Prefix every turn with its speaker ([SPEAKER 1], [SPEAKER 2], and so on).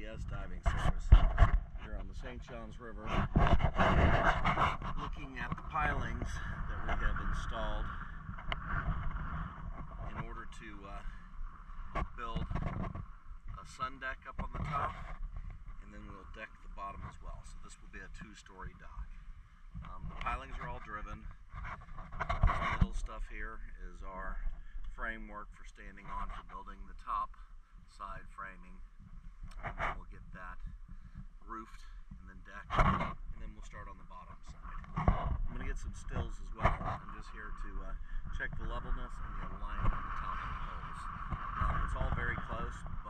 [SPEAKER 1] GPS diving service here on the St. Johns River, looking at the pilings that we have installed in order to build a Sundeck up on the top, and then we'll deck the bottom as well. So this will be a two-story dock. The pilings are all driven. This middle stuff here is our framework for standing on for building the top side framing. And then we'll get that roofed and then decked, and then we'll start on the bottom side. I'm going to get some stills as well. I'm just here to check the levelness and the alignment on the top of the poles. It's all very close, but